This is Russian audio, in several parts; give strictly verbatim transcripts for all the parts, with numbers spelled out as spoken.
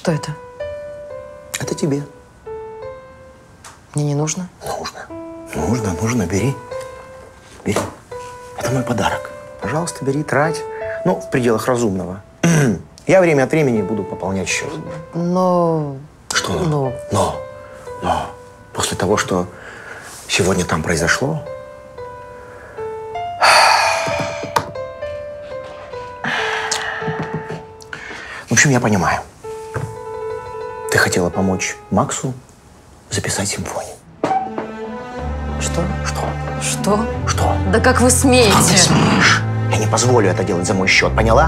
Что это? Это тебе. Мне не нужно? Нужно. Нужно, нужно. Бери. Бери. Это мой подарок. Пожалуйста, бери, трать. Ну, в пределах разумного. Я время от времени буду пополнять счет. Но… Что но? Но. Но. Но. После того, что сегодня там произошло… В общем, я понимаю. Ты хотела помочь Максу записать симфонию. Что? Что? Что? Что? Да как вы смеете? Как ты смеешь? Я не позволю это делать за мой счет, поняла?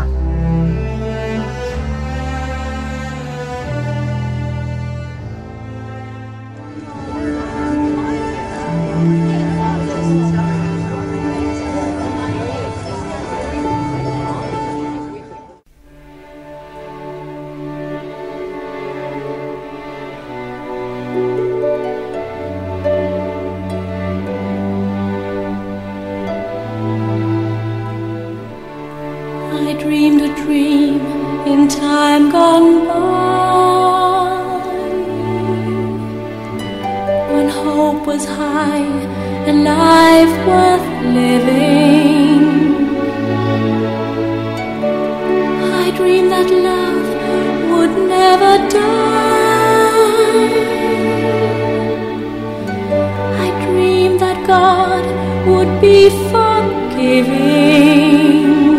I dreamed a dream in time gone by, when hope was high and life worth living. I dreamed that love would never die. I dreamed that God would be forgiving.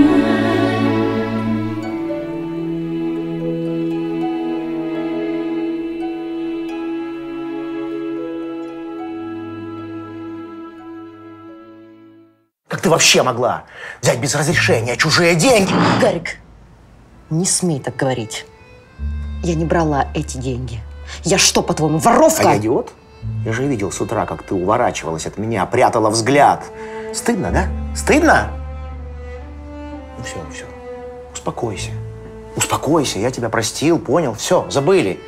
Как ты вообще могла взять без разрешения чужие деньги? Гарик, не смей так говорить. Я не брала эти деньги. Я что, по-твоему, воровка? А я идиот? Я же видел с утра, как ты уворачивалась от меня, прятала взгляд. Стыдно, да? Стыдно? Ну все, все. Успокойся. Успокойся, я тебя простил, понял? Все, забыли.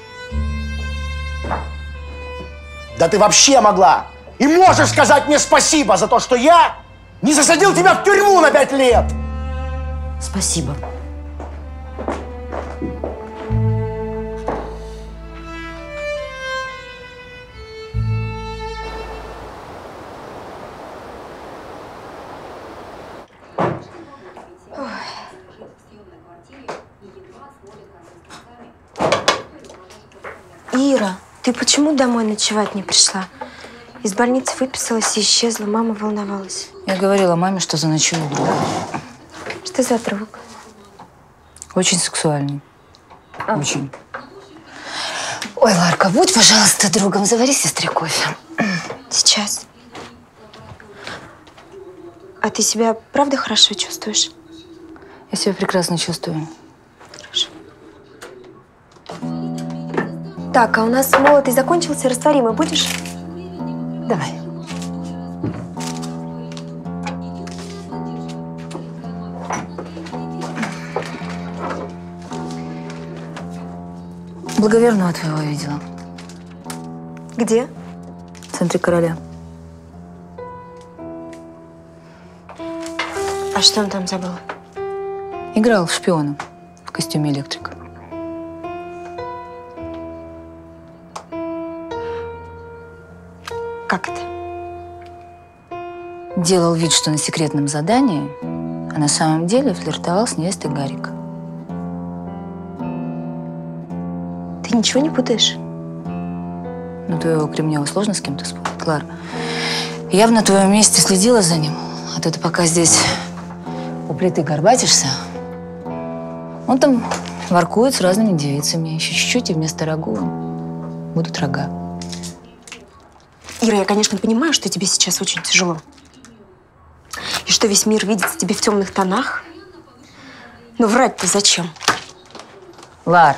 Да ты вообще могла и можешь сказать мне спасибо за то, что я не засадил тебя в тюрьму на пять лет! Спасибо. Ира, ты почему домой ночевать не пришла? Из больницы выписалась и исчезла. Мама волновалась. Я говорила маме, что заночую у друга. Что за друг? Очень сексуальный. А. Очень. Ой, Ларка, будь, пожалуйста, другом. Завари сестре кофе. Сейчас. А ты себя правда хорошо чувствуешь? Я себя прекрасно чувствую. Хорошо. Так, а у нас молотый закончился. Растворимый будешь? Давай. Благоверного твоего видела. Где? В центре Короля. А что он там забыл? Играл в шпиона в костюме электрика. Как это? Делал вид, что на секретном задании, а на самом деле флиртовал с невестой Гарика. Ты ничего не путаешь? Ну, твоего Кремнева сложно с кем-то спорить, Клара. Я бы на твоем месте следила за ним, а то ты пока здесь у плиты горбатишься. Он там воркует с разными девицами. Еще чуть-чуть, и вместо рагу будут рога. Ира, я, конечно, понимаю, что тебе сейчас очень тяжело. И что весь мир видится тебе в темных тонах. Но врать-то зачем? Лар.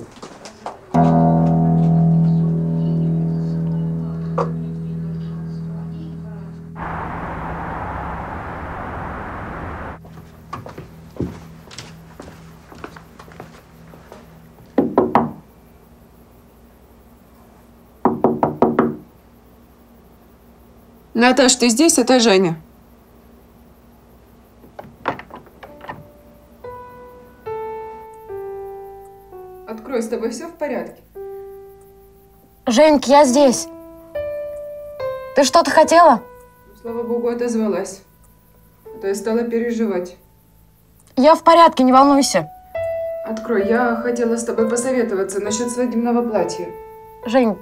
Наташ, ты здесь? Это Женя. Открой, с тобой все в порядке? Женьк, я здесь. Ты что-то хотела? Слава богу, отозвалась. А то я стала переживать. Я в порядке, не волнуйся. Открой, я хотела с тобой посоветоваться насчет свадебного платья. Жень.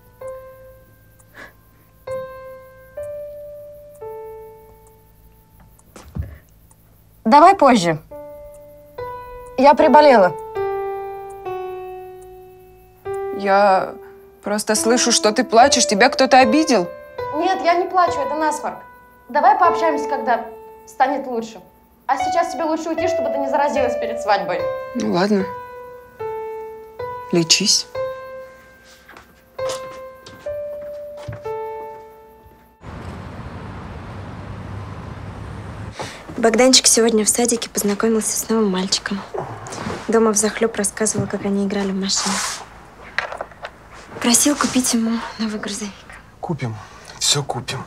Давай позже. Я приболела. Я просто слышу, что ты плачешь. Тебя кто-то обидел? Нет, я не плачу, это насморк. Давай пообщаемся, когда станет лучше. А сейчас тебе лучше уйти, чтобы ты не заразилась перед свадьбой. Ну ладно. Лечись. Богданчик сегодня в садике познакомился с новым мальчиком. Дома взахлеб рассказывал, как они играли в машину. Просил купить ему новый грузовик. Купим. Все купим.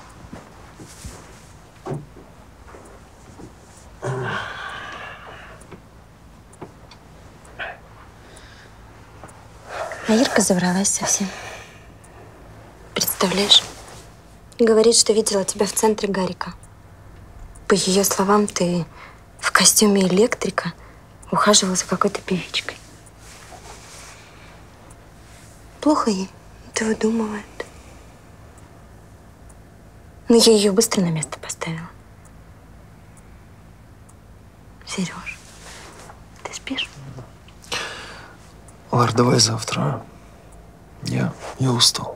А Ирка завралась совсем. Представляешь? Говорит, что видела тебя в центре Гарика. По ее словам, ты в костюме электрика ухаживала за какой-то певичкой. Плохо ей. Это выдумывает. Но я ее быстро на место поставила. Сереж, ты спишь? Лар, давай завтра. А? Я, я устал.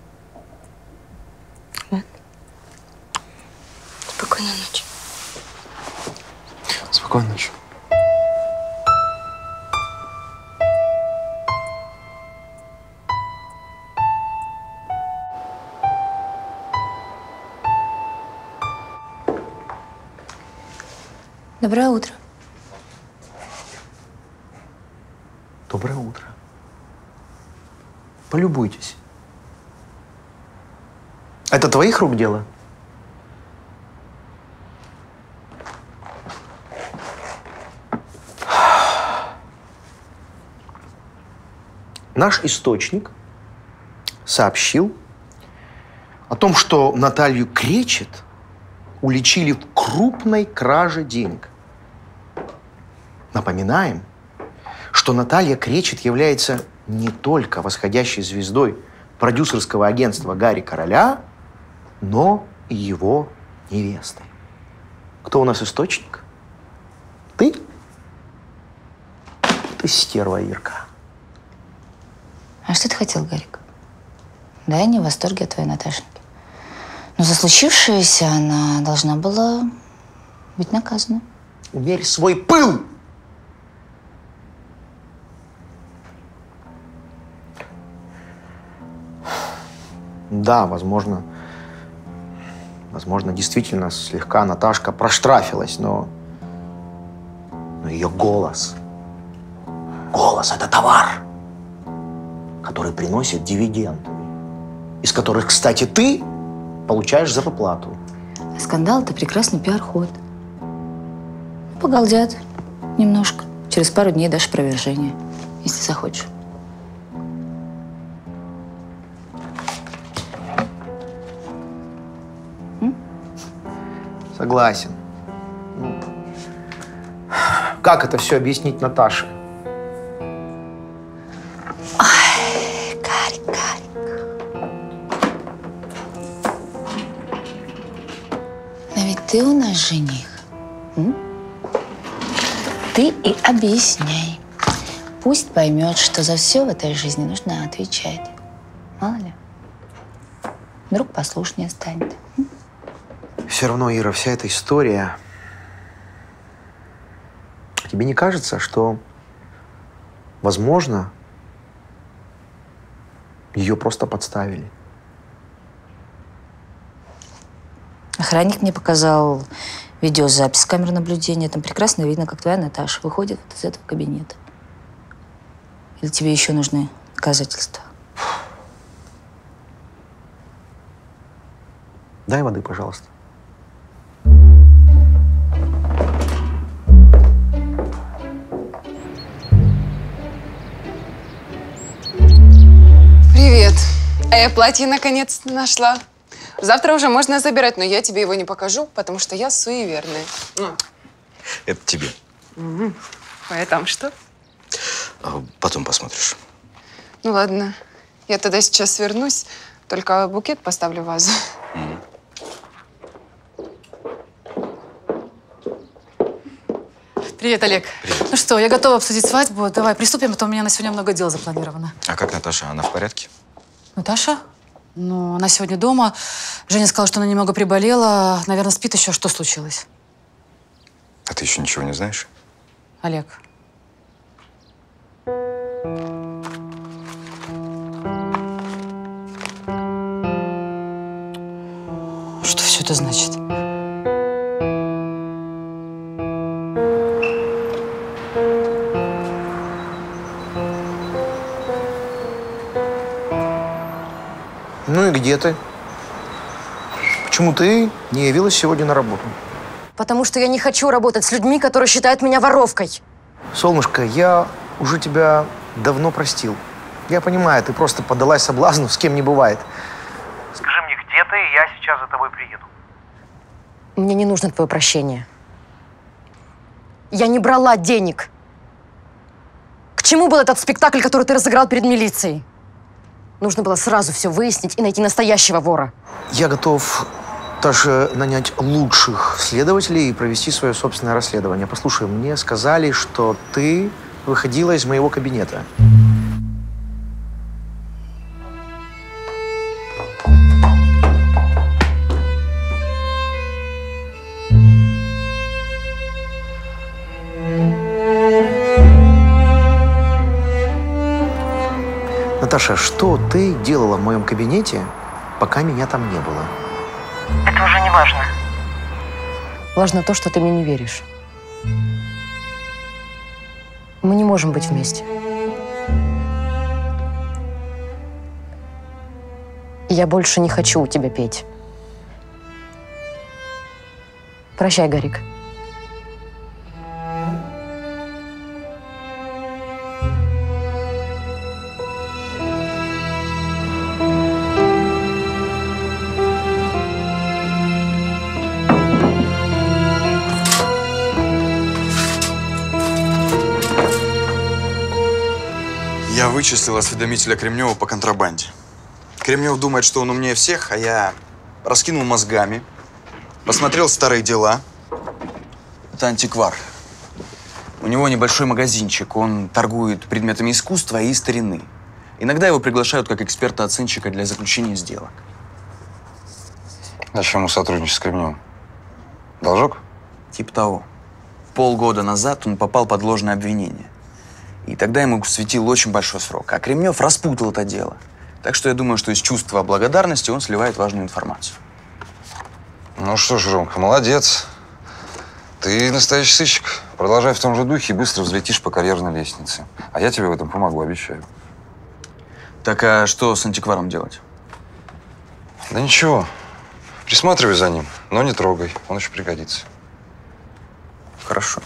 Ладно. Спокойной ночи. Спокойной ночи. Доброе утро. Доброе утро. Полюбуйтесь. Это твоих рук дело? Наш источник сообщил о том, что Наталью Кречет уличили в крупной краже денег. Напоминаем, что Наталья Кречет является не только восходящей звездой продюсерского агентства Гарри Короля, но и его невестой. Кто у нас источник? Ты? Ты стерва, Ирка. А что ты хотел, Гарик? Да, я не в восторге от твоей Наташеньки. Но за случившееся она должна была быть наказана. Умерь свой пыл! Да, возможно, возможно, действительно слегка Наташка проштрафилась, но, но ее голос, голос – это товар, который приносит дивиденды, из которых, кстати, ты получаешь зарплату. А скандал – это прекрасный пиар-ход. Погалдят немножко. Через пару дней дашь опровержение, если захочешь. Согласен. Ну, как это все объяснить Наташе? Ой, Гарик, Гарик. Но ведь ты у нас жених. М? Ты и объясняй. Пусть поймет, что за все в этой жизни нужно отвечать. Мало ли. Вдруг послушнее станет. М? Все равно, Ира, вся эта история... Тебе не кажется, что, возможно, ее просто подставили? Охранник мне показал видеозапись с камер наблюдения. Там прекрасно видно, как твоя Наташа выходит вот из этого кабинета. Или тебе еще нужны доказательства? Дай воды, пожалуйста. я платье наконец-то нашла. Завтра уже можно забирать, но я тебе его не покажу, потому что я суеверная. Это тебе. Угу. А там что? А потом посмотришь. Ну ладно, я тогда сейчас вернусь, только букет поставлю в вазу. Mm. Привет, Олег. Привет. Ну что, я готова обсудить свадьбу. Давай приступим, а то у меня на сегодня много дел запланировано. А как Наташа? Она в порядке? Наташа? Ну, она сегодня дома. Женя сказала, что она немного приболела. Наверное, спит еще. Что случилось? А ты еще ничего не знаешь? Олег. Что все это значит? Ну и где ты? Почему ты не явилась сегодня на работу? Потому что я не хочу работать с людьми, которые считают меня воровкой. Солнышко, я уже тебя давно простил. Я понимаю, ты просто поддалась соблазну, с кем не бывает. Скажи мне, где ты, и я сейчас за тобой приеду. Мне не нужно твое прощение. Я не брала денег. К чему был этот спектакль, который ты разыграл перед милицией? Нужно было сразу все выяснить и найти настоящего вора. Я готов даже нанять лучших следователей и провести свое собственное расследование. Послушай, мне сказали, что ты выходила из моего кабинета. Наташа, что ты делала в моем кабинете, пока меня там не было? Это уже не важно. Важно то, что ты мне не веришь. Мы не можем быть вместе. Я больше не хочу у тебя петь. Прощай, Гарик. Я вычислил осведомителя Кремнева по контрабанде. Кремнев думает, что он умнее всех, а я раскинул мозгами, посмотрел старые дела. Это антиквар. У него небольшой магазинчик, он торгует предметами искусства и старины. Иногда его приглашают как эксперта-оценщика для заключения сделок. Зачем ему сотрудничать с Кремневым? Должок? Типа того. Полгода назад он попал под ложное обвинение. И тогда ему светил очень большой срок. А Кремнев распутал это дело. Так что я думаю, что из чувства благодарности он сливает важную информацию. Ну что ж, Ромка, молодец. Ты настоящий сыщик. Продолжай в том же духе и быстро взлетишь по карьерной лестнице. А я тебе в этом помогу, обещаю. Так а что с антикваром делать? Да ничего. Присматривай за ним, но не трогай. Он еще пригодится. Хорошо.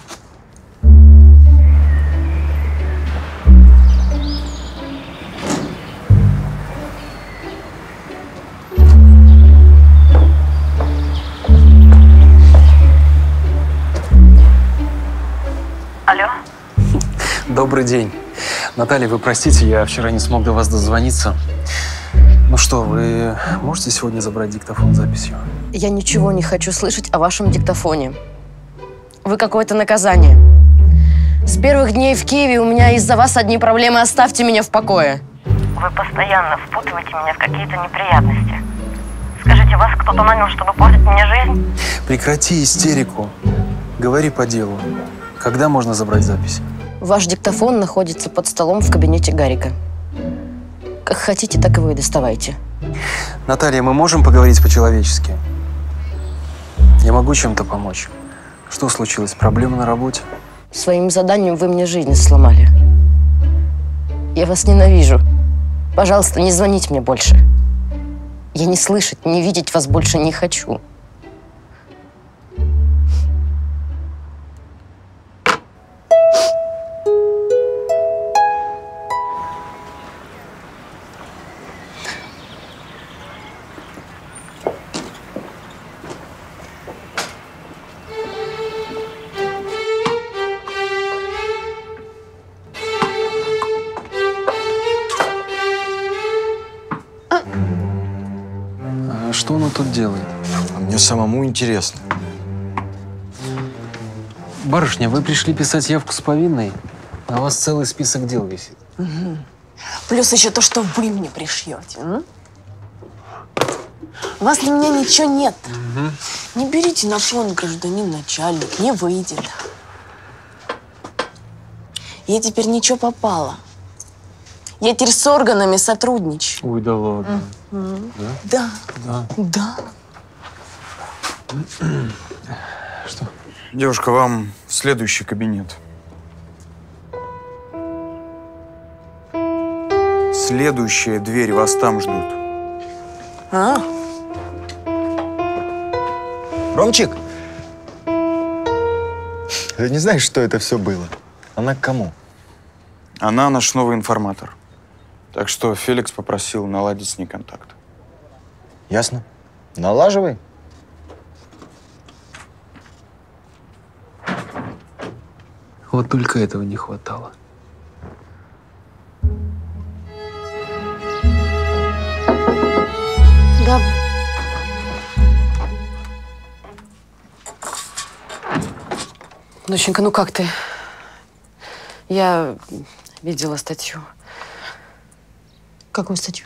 Алло? Добрый день. Наталья, вы простите, я вчера не смог до вас дозвониться. Ну что, вы можете сегодня забрать диктофон с записью? Я ничего не хочу слышать о вашем диктофоне. Вы какое-то наказание. С первых дней в Киеве у меня из-за вас одни проблемы. Оставьте меня в покое. Вы постоянно впутываете меня в какие-то неприятности. Скажите, вас кто-то нанял, чтобы портить мне жизнь? Прекрати истерику. Говори по делу. Когда можно забрать запись? Ваш диктофон находится под столом в кабинете Гарика. Как хотите, так его и доставайте. Наталья, мы можем поговорить по-человечески? Я могу чем-то помочь? Что случилось? Проблемы на работе? Своим заданием вы мне жизнь сломали. Я вас ненавижу. Пожалуйста, не звоните мне больше. Я не слышать, не видеть вас больше не хочу. что она тут делает? А мне самому интересно. Барышня, вы пришли писать явку с повинной, а у вас целый список дел висит. Угу. Плюс еще то, что вы мне пришьете. М? У вас на меня ничего нет. Угу. Не берите на фон, гражданин начальник, не выйдет. Я теперь ничего попала. Я теперь с органами сотрудничаю. Ой, да ладно. Угу. Да? Да. Да. Да. Что? Девушка, вам в следующий кабинет. Следующая дверь, вас там ждут. А? Ромчик, ты не знаешь, что это все было? Она к кому? Она наш новый информатор. Так что Феликс попросил наладить с ней контакт. Ясно. Налаживай. Вот только этого не хватало. Да. Доченька, ну как ты? Я видела статью. Какую статью?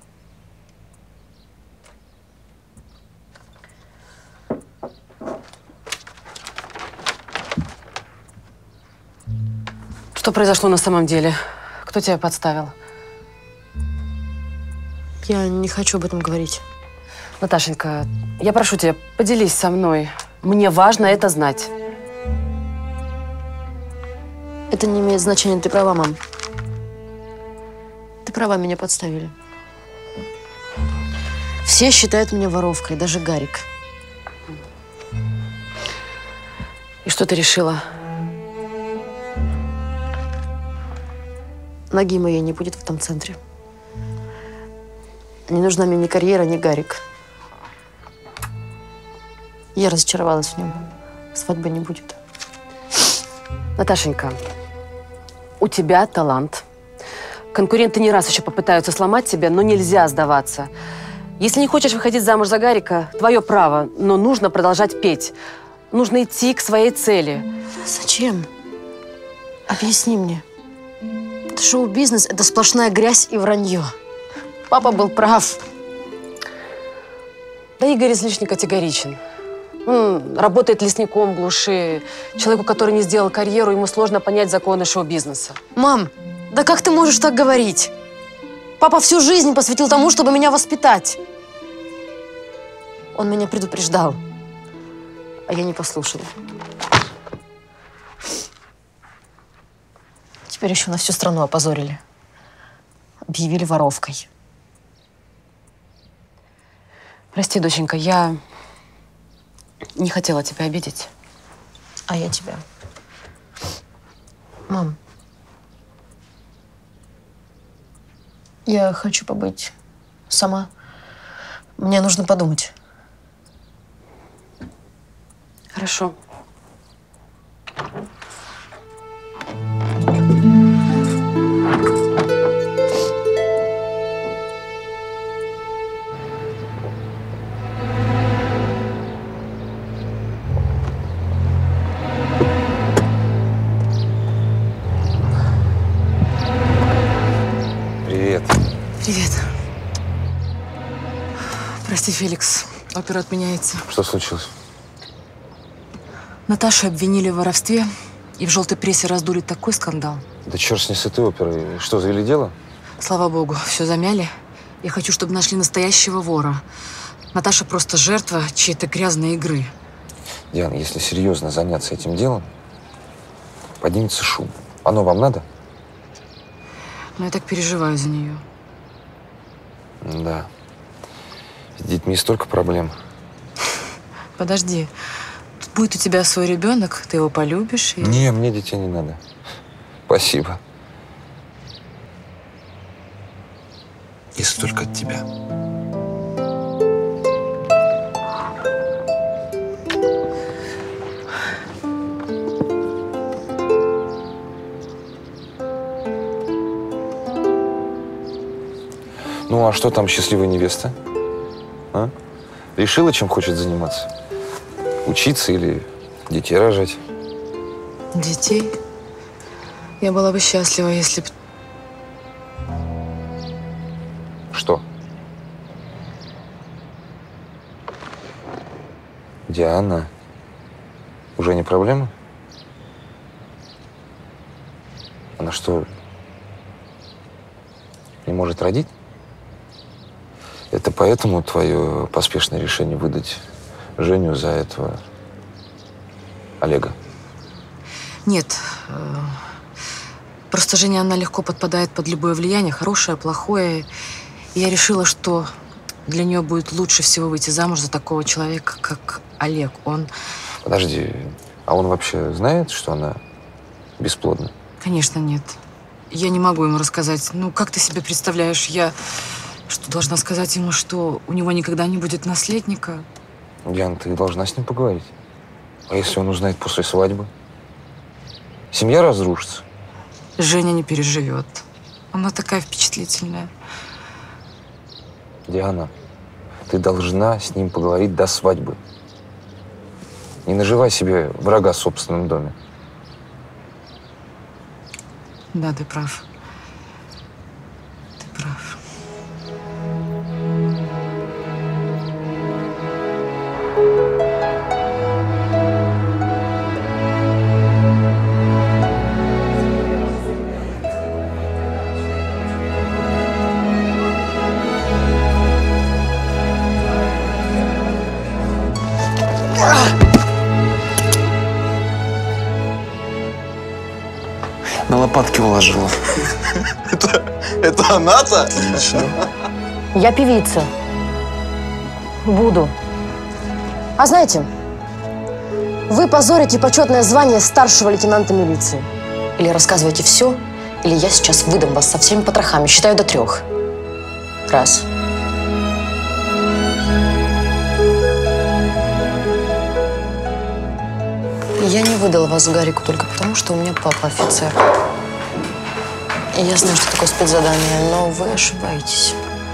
Что произошло на самом деле? Кто тебя подставил? Я не хочу об этом говорить. Наташенька, я прошу тебя, поделись со мной. Мне важно это знать. Это не имеет значения, ты права, мам. Ты права, меня подставили. Все считают меня воровкой, даже Гарик. И что ты решила? Ноги моей не будет в этом центре. Не нужна мне ни карьера, ни Гарик. Я разочаровалась в нем. Свадьбы не будет. Наташенька, у тебя талант. Конкуренты не раз еще попытаются сломать тебя, но нельзя сдаваться. Если не хочешь выходить замуж за Гарика, твое право, но нужно продолжать петь. Нужно идти к своей цели. Зачем? Объясни мне. Шоу-бизнес – это сплошная грязь и вранье. Папа был прав. Да Игорь излишне категоричен. Он работает лесником в глуши. Человеку, который не сделал карьеру, ему сложно понять законы шоу-бизнеса. Мам, да как ты можешь так говорить? Папа всю жизнь посвятил тому, чтобы меня воспитать. Он меня предупреждал, а я не послушала. Теперь еще на всю страну опозорили. Объявили воровкой. Прости, доченька, я не хотела тебя обидеть. А я тебя. Мам, я хочу побыть сама. Мне нужно подумать. Хорошо. Привет. Привет. Прости, Феликс, опера отменяется. Что случилось? Наташу обвинили в воровстве, и в желтой прессе раздули такой скандал. Да черт с ней с этой оперой. Что, завели дело? Слава богу, все замяли. Я хочу, чтобы нашли настоящего вора. Наташа просто жертва чьей-то грязной игры. Диана, если серьезно заняться этим делом, поднимется шум. Оно вам надо? Но я так переживаю за нее. Да. С детьми столько проблем. Подожди. Тут будет у тебя свой ребенок, ты его полюбишь и… Не, мне детей не надо. Спасибо. Если только от тебя. Ну, а что там счастливая невеста? А? Решила, чем хочет заниматься? Учиться или детей рожать? Детей? Я была бы счастлива, если бы... Что? Диана, уже не проблема? Она что, не может родить? Это поэтому твое поспешное решение выдать Женю за этого Олега? Нет. э, Просто Женя, она легко подпадает под любое влияние, хорошее, плохое. И я решила, что для нее будет лучше всего выйти замуж за такого человека, как Олег. Он… Подожди, а он вообще знает, что она бесплодна? Конечно, нет. Я не могу ему рассказать. Ну, как ты себе представляешь, я что, должна сказать ему, что у него никогда не будет наследника? Диана, ты должна с ним поговорить. А если он узнает после свадьбы? Семья разрушится. Женя не переживет. Она такая впечатлительная. Диана, ты должна с ним поговорить до свадьбы. Не наживай себе врага в собственном доме. Да, ты прав. Ты прав. На лопатки уложила. Это, это она-то? Отлично. Я певица. Буду. А знаете, вы позорите почетное звание старшего лейтенанта милиции. Или рассказывайте все, или я сейчас выдам вас со всеми потрохами. Считаю до трех. Раз. Я не выдала вас Гарику только потому, что у меня папа офицер. И я знаю, что такое спецзадание, но вы ошибаетесь.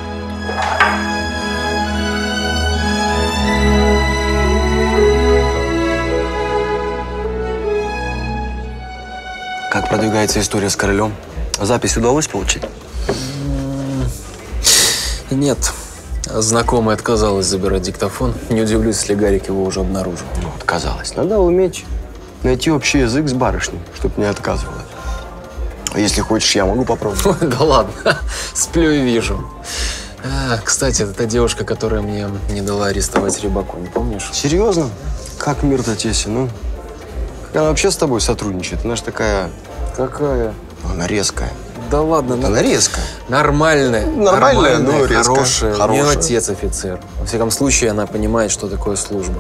Как продвигается история с королем? Запись удалось получить? Нет. Знакомая отказалась забирать диктофон. Не удивлюсь, если Гарик его уже обнаружил. Ну, отказалась. Надо уметь найти общий язык с барышней, чтобы не отказывалась. А если хочешь, я могу попробовать. Да ладно, сплю и вижу. А, кстати, это та девушка, которая мне не дала арестовать Рябаку, не помнишь? Серьезно? Как мир-то тесен, ну? Как она вообще с тобой сотрудничает? Она же такая… Какая? Она резкая. Да ладно. Она резкая. Нормальная. Нормальная, но резкая. Хорошая. У нее Хорошая. отец офицер. Во всяком случае, она понимает, что такое служба.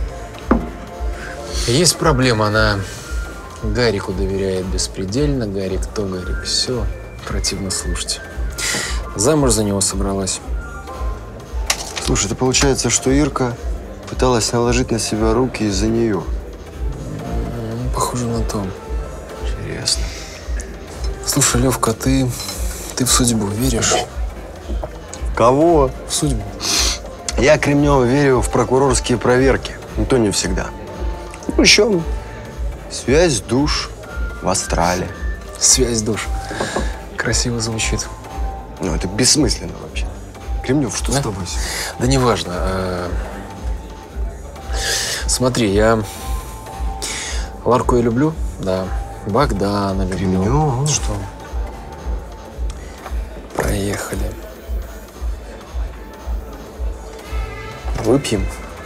Есть проблема, она Гарику доверяет беспредельно. Гарик то, Гарик все. Противно слушать. Замуж за него собралась. Слушай, это получается, что Ирка пыталась наложить на себя руки из-за нее. Ну, похоже на то. Интересно. Слушай, Левка, ты, ты в судьбу веришь? Кого? В судьбу. Я, Кремнев, верю в прокурорские проверки. Но то не всегда. Ну, еще связь душ в астрале. Связь душ. Красиво звучит. Ну, это бессмысленно вообще. Кремнев, что да? с тобой? Да неважно. А... Смотри, я Ларку я люблю, да. Богдана люблю. Кремнев. Что? Поехали. Выпьем?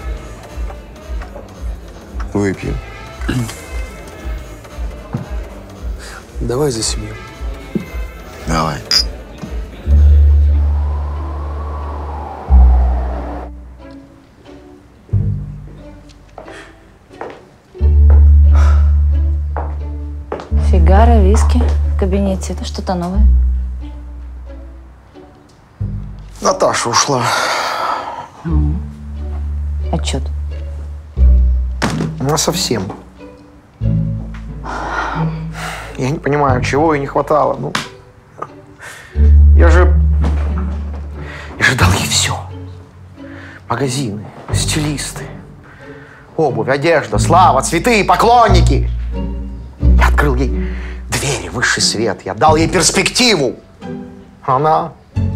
Выпьем. Давай за семью. Давай. Сигара, виски в кабинете. Это что-то новое. Наташа ушла. Отчет. Ну, совсем. Я не понимаю, чего ей не хватало. Ну, я же… Я же дал ей все. Магазины, стилисты, обувь, одежда, слава, цветы, поклонники. Я открыл ей двери, высший свет. Я дал ей перспективу. Она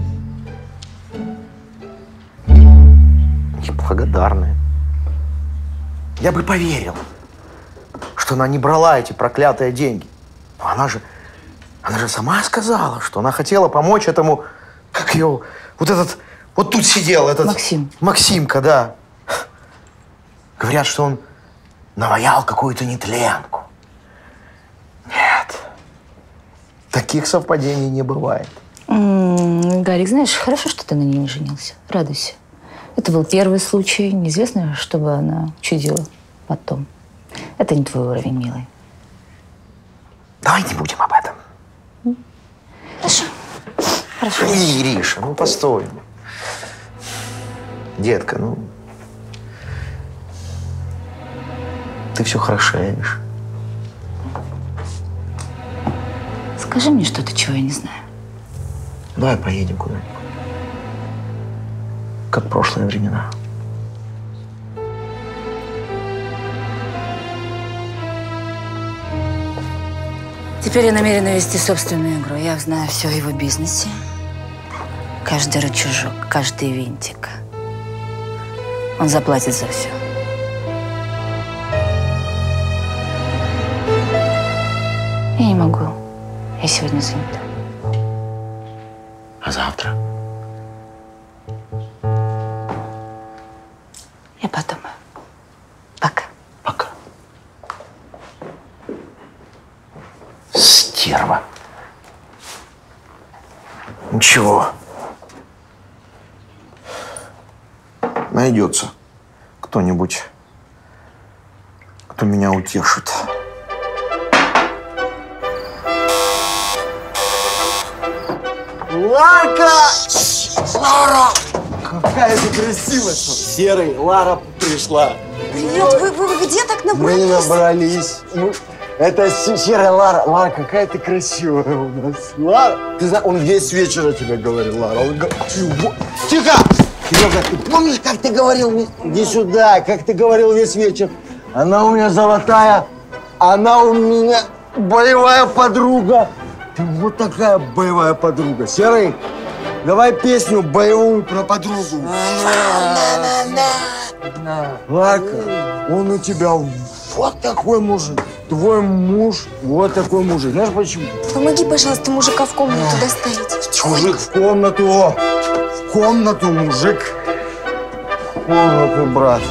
неблагодарная. Я бы поверил, что она не брала эти проклятые деньги. Но она же, она же сама сказала, что она хотела помочь этому, как ее, вот этот, вот тут сидел этот… Максим. Максимка, да. Говорят, что он наваял какую-то нетленку. Нет, таких совпадений не бывает. М-м, Гарик, знаешь, хорошо, что ты на ней не женился. Радуйся. Это был первый случай. Неизвестно, что бы она чудила потом. Это не твой уровень, милый. Давай не будем об этом. Хорошо. Хорошо. Ириша, ну постой. Детка, ну… Ты все хорошеешь. Скажи мне что-то, чего я не знаю. Давай поедем куда-нибудь. Как в прошлые времена. Теперь я намерена вести собственную игру. Я знаю все о его бизнесе. Каждый рычажок, каждый винтик. Он заплатит за все. Я не могу. Я сегодня занята. А завтра? Я подумаю. Пока. Пока. Стерва. Ничего. Найдется кто-нибудь, кто меня утешит. Ларка! Лара! Какая ты красивая! Серый, Лара пришла. Привет, вы, вы где так Мы набрались? не набрались. Мы- Это с- серая Лара. Лара, какая ты красивая у нас. Лара, ты знаешь, он весь вечер о тебе говорил, Лара. Он го- Чего? Тихо! Серега, ты помнишь, как ты говорил? мне- Иди сюда, как ты говорил весь вечер. Она у меня золотая, она у меня боевая подруга. Ты вот такая боевая подруга. Серый, давай песню боевую про подругу. Ларка, он у тебя вот такой мужик. Твой муж вот такой мужик. Знаешь почему? Помоги, пожалуйста, мужика в комнату доставить. Мужик в комнату. В комнату, мужик. В комнату, брат.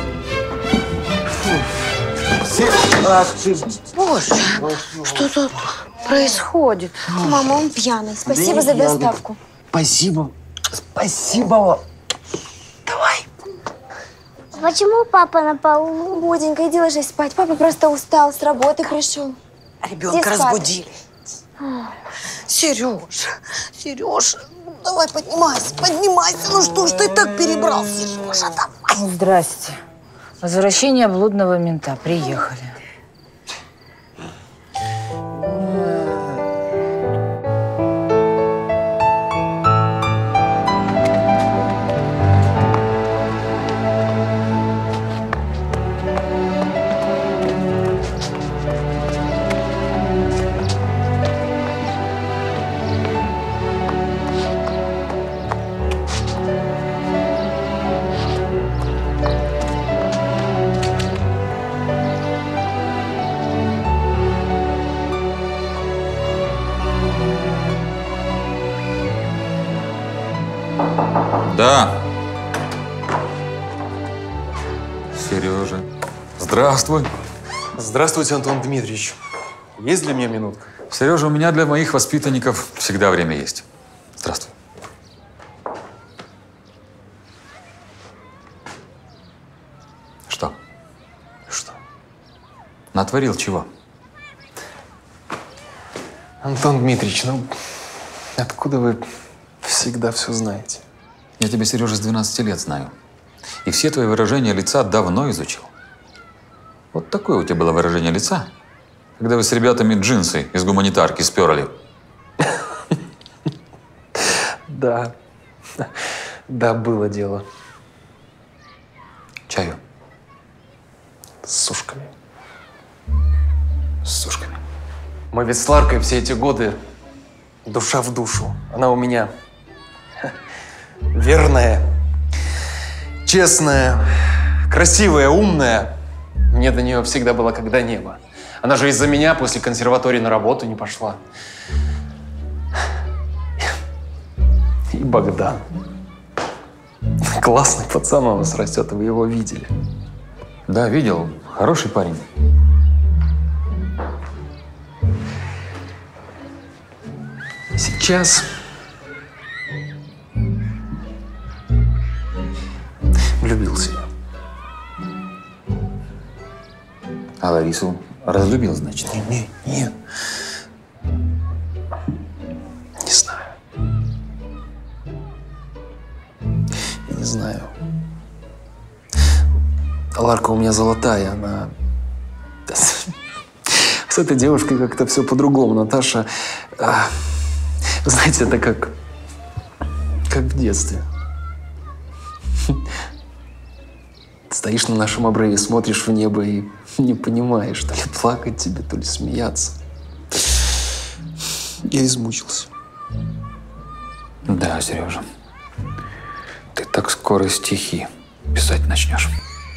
Все- Ах ты. Боже, что тут происходит? Мама, он пьяный. Спасибо Да за не пьяный. доставку. Спасибо. Спасибо. Почему папа на полу? Боденька, иди ложись спать. Папа просто устал, с работы пришел. Ребенка Иди спать. разбудили. Сереж, Сереж, давай поднимайся, поднимайся. Ну что ж ты так перебрал, Сережа, давай. Здрасте. Возвращение блудного мента. Приехали. Да. Сережа. Здравствуй. Здравствуйте, Антон Дмитриевич. Есть для меня минутка? Сережа, у меня для моих воспитанников всегда время есть. Здравствуй. Что? Что? Натворил чего? Антон Дмитриевич, ну откуда вы всегда все знаете? Я тебя, Сережа, с двенадцати лет знаю. И все твои выражения лица давно изучил. Вот такое у тебя было выражение лица, когда вы с ребятами джинсы из гуманитарки сперли. Да. Да, было дело. чаю. С сушками. С сушками. Мы ведь с Ларкой все эти годы душа в душу. Она у меня верная, честная, красивая, умная. Мне до нее всегда было как до неба. Она же из-за меня после консерватории на работу не пошла. И Богдан. Классный пацан у нас растет, вы его видели. Да, видел. Хороший парень. Сейчас влюбился я. А Ларису разлюбил, значит? Не, не, нет. Не знаю. Я не знаю. Ларка у меня золотая, она... С этой девушкой как-то все по-другому. Наташа, а, знаете, это как, как в детстве. Стоишь на нашем обрыве, смотришь в небо и не понимаешь, то ли плакать тебе, то ли смеяться. Я измучился. Да, Сережа. Ты так скоро стихи писать начнешь.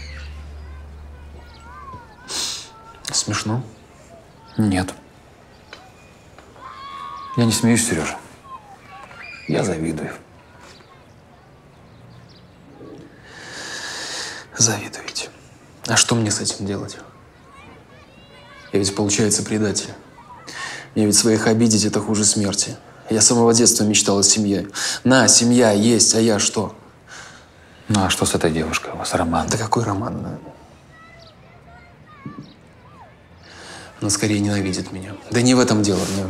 Смешно? Нет. Я не смеюсь, Сережа. Я завидую. Завидуете. А что мне с этим делать? Я ведь, получается, предатель. Мне ведь своих обидеть – это хуже смерти. Я с самого детства мечтал о семье. На, семья есть, а я что? Ну, а что с этой девушкой? У вас роман? Да какой роман? Она скорее ненавидит меня. Да не в этом дело. Мне,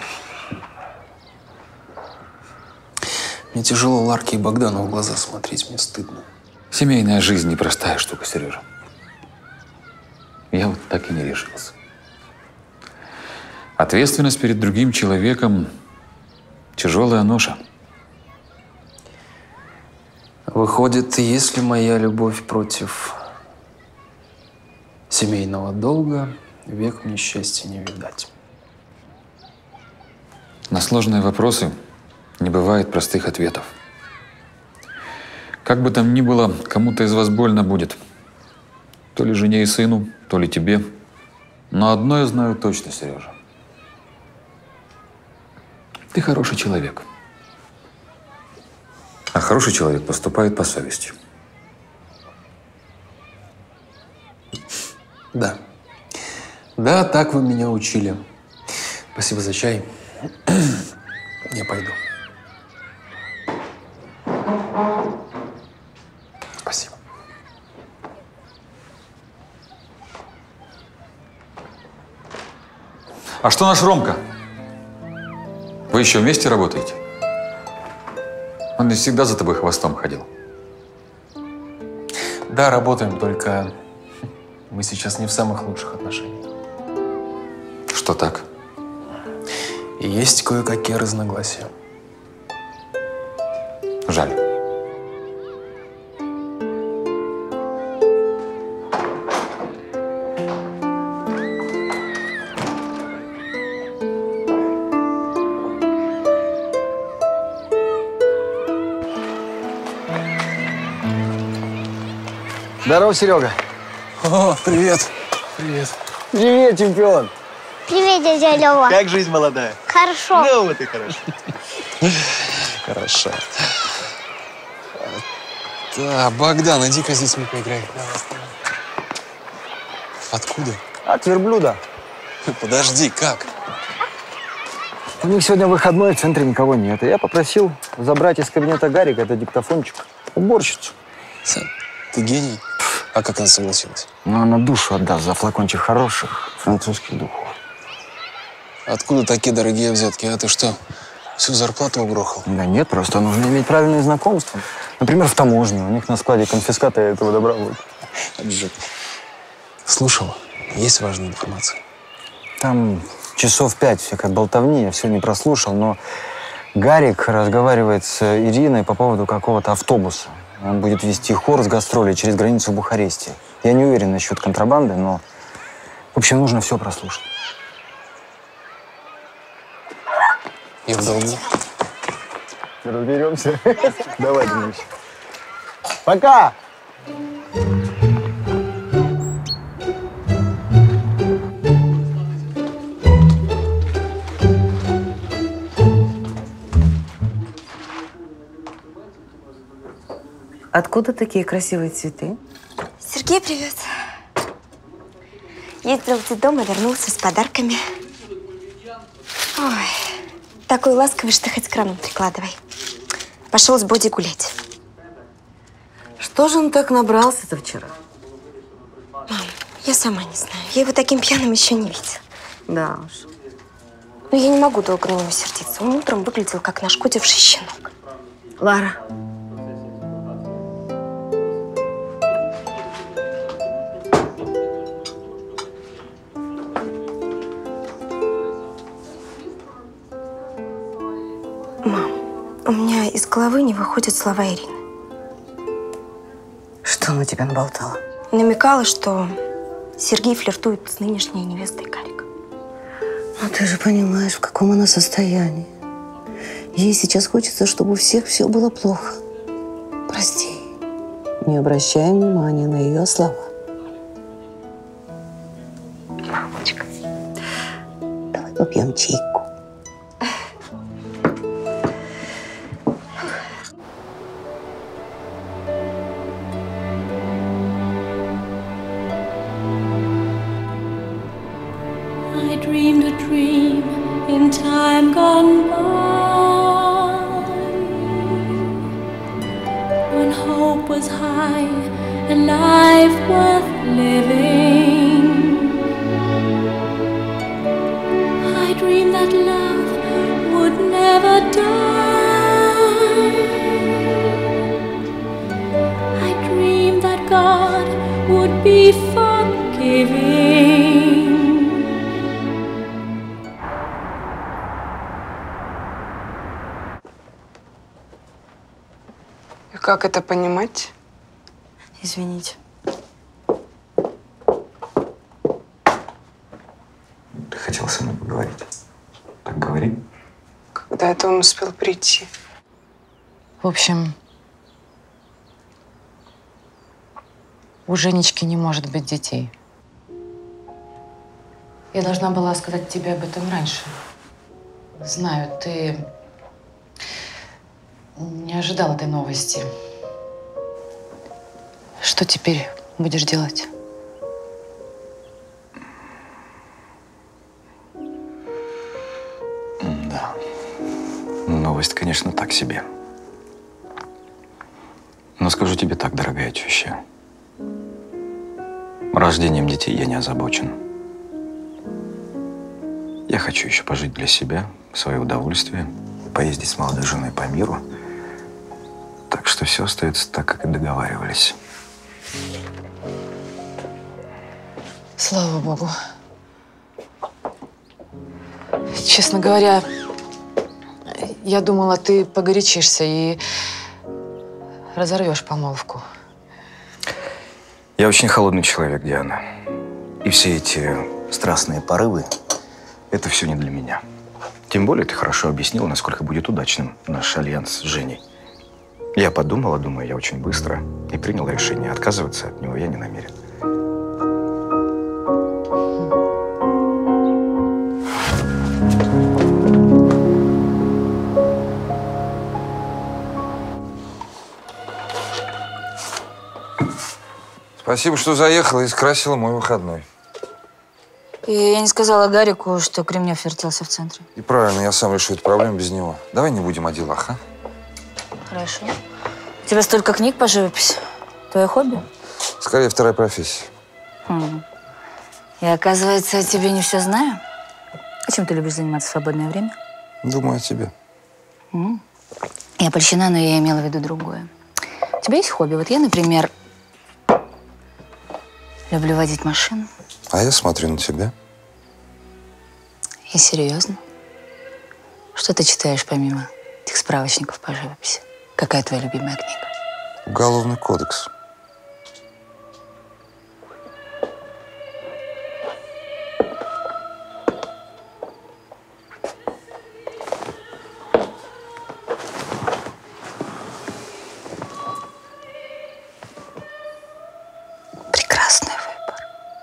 мне тяжело Ларке и Богдану в глаза смотреть. Мне стыдно. Семейная жизнь непростая штука, Сережа. Я вот так и не решился. Ответственность перед другим человеком – тяжелая ноша. Выходит, если моя любовь против семейного долга, век мне счастья не видать. На сложные вопросы не бывает простых ответов. Как бы там ни было, кому-то из вас больно будет. То ли жене и сыну, то ли тебе. Но одно я знаю точно, Сережа. Ты хороший человек. А хороший человек поступает по совести. Да. Да, так вы меня учили. Спасибо за чай. Я пойду. Спасибо. А что наш Ромка? Вы еще вместе работаете? Он не всегда за тобой хвостом ходил. Да, работаем, только мы сейчас не в самых лучших отношениях. Что так? И есть кое-какие разногласия. Жаль. Здорово, Серега. О, привет. Привет. Привет, чемпион. Привет, дядя Лёва. Как жизнь молодая? Хорошо. Ну, вот и хорошо. Хорошо. Да, Богдан, иди-ка с детьми поиграй. Откуда? От верблюда. Подожди, как? У них сегодня выходной, в центре никого нет. И я попросил забрать из кабинета Гарика этот диктофончик. Уборщицу. Ты гений. А как она согласилась? Ну, она душу отдаст за флакончик хороших французских духов. Откуда такие дорогие взятки? А ты что, всю зарплату угрохал? Да нет, просто нужно иметь правильные знакомства. Например, в таможне. У них на складе конфиската этого добра будет. Отжиг. Слушал? Есть важная информация? Там часов пять всякой болтовни, я все не прослушал, но Гарик разговаривает с Ириной по поводу какого-то автобуса. Он будет вести хор с гастролей через границу в Бухаресте. Я не уверен насчет контрабанды, но, в общем, нужно все прослушать. Я в долгу. Разберемся. Давай, Денис. Пока! Откуда такие красивые цветы? Сергей, привет. Ездил в детдом и вернулся с подарками. Ой, такой ласковый, что хоть краном прикладывай. Пошел с Боди гулять. Что же он так набрался-то вчера? Мам, я сама не знаю. Я его таким пьяным еще не видела. Да уж. Но я не могу долго на него сердиться. Он утром выглядел, как нашкодивший щенок. Лара. Мам, у меня из головы не выходят слова Ирины. Что она тебе наболтала? Намекала, что Сергей флиртует с нынешней невестой Гарика. Ну ты же понимаешь, в каком она состоянии. Ей сейчас хочется, чтобы у всех все было плохо. Прости, не обращай внимания на ее слова. Мамочка. Давай попьем чайку. I dreamed a dream in time gone by, when hope was high and life worth living. I dreamed that love would never die. I dreamed that God would be forgiving. Как это понимать? Извините. Ты хотел со мной поговорить? Так говори. Когда это он успел прийти? В общем, у Женечки не может быть детей. Я должна была сказать тебе об этом раньше. Знаю, ты не ожидал этой новости. Что теперь будешь делать? Да. Новость, конечно, так себе. Но скажу тебе так, дорогая теща. Рождением детей я не озабочен. Я хочу еще пожить для себя, в свое удовольствие, поездить с молодой женой по миру. Так что все остается так, как и договаривались. Слава Богу. Честно говоря, я думала, ты погорячишься и разорвешь помолвку. Я очень холодный человек, Диана. И все эти страстные порывы – это все не для меня. Тем более ты хорошо объяснила, насколько будет удачным наш альянс с Женей. Я подумала, думаю, я очень быстро и принял решение. Отказываться от него я не намерен. Спасибо, что заехала и скрасила мой выходной. И я не сказала Гарику, что Кремнев вертелся в центре. И правильно, я сам решу эту проблему без него. Давай не будем о делах, а? Хорошо. У тебя столько книг по живописи. Твое хобби? Скорее, вторая профессия. Хм. И оказывается, я тебе не все знаю. А чем ты любишь заниматься в свободное время? Думаю о тебе. М. Я польщена, но я имела в виду другое. У тебя есть хобби? Вот я, например, люблю водить машину. А я смотрю на тебя. И серьезно? Что ты читаешь помимо этих справочников по живописи? Какая твоя любимая книга? Уголовный кодекс. Прекрасный выбор.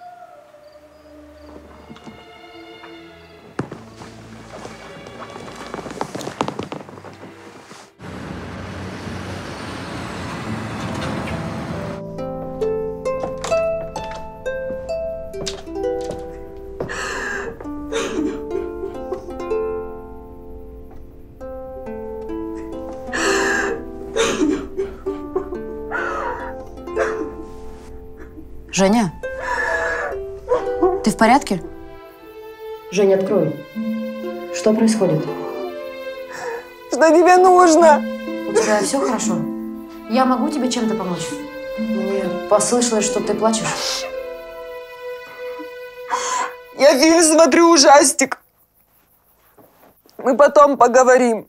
Женя, ты в порядке? Женя, открой. Что происходит? Что тебе нужно? У тебя все хорошо? Я могу тебе чем-то помочь? Мне послышалось, что ты плачешь. Я фильм смотрю, ужастик. Мы потом поговорим.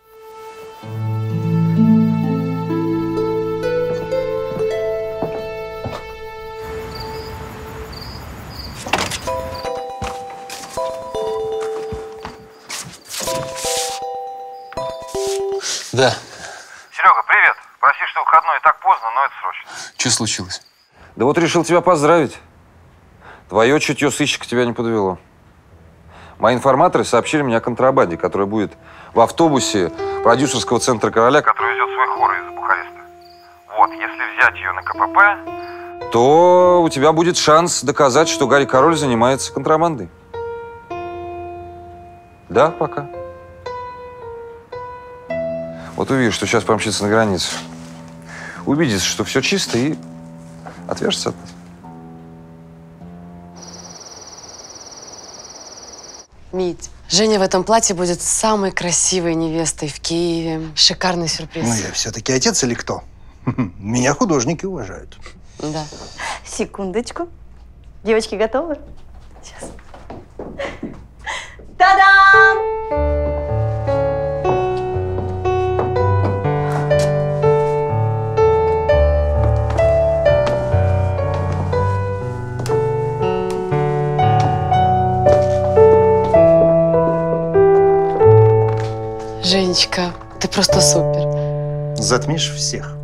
Да. Серега, привет. Прости, что выходной так поздно, но это срочно. Что случилось? Да вот решил тебя поздравить. Твое чутье сыщика тебя не подвело. Мои информаторы сообщили мне о контрабанде, которая будет в автобусе продюсерского центра «Короля», который везет свой хор из Бухареста. Вот, если взять ее на ка пэ пэ, то у тебя будет шанс доказать, что Гарри Король занимается контрабандой. Да, пока. Вот увидишь, что сейчас помчится на границу. Убедится, что все чисто, и отвяжется от нас. Мить, Женя в этом платье будет самой красивой невестой в Киеве. Шикарный сюрприз. Ну, я все-таки отец или кто? Меня художники уважают. Да. Секундочку. Девочки готовы? Сейчас. Та-дам! Женечка, ты просто супер. Затмишь всех.